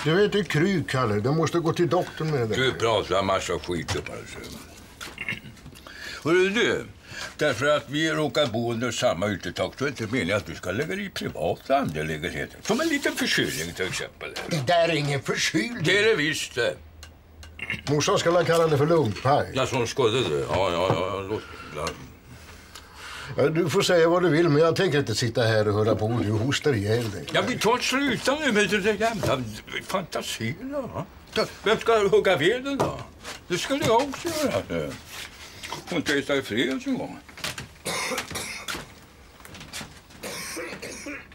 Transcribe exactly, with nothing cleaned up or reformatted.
Du vet, det är kry, Kalle. Du måste gå till doktorn med det. Du pratar en massa skit upp alltså. Hörru du, därför att vi råkar bo under samma utetak så är det inte meningen att du ska lägga i privata angelägenheter. Som en liten förkylning till exempel. Det där är ingen förkylning. Det är det visst det. Morsan skulle kalla det för lumpaj. Ja, som skulle det. Ja, ja, ja. Låt... Ja, du får säga vad du vill, men jag tänker inte sitta här och höra på och du hostar ihjäl dig. Ja, vi tar sluta nu med det där jävla fantasierna. Vem ska hugga veden då? Det skulle jag också göra nu. Och inte äta i fred en gång.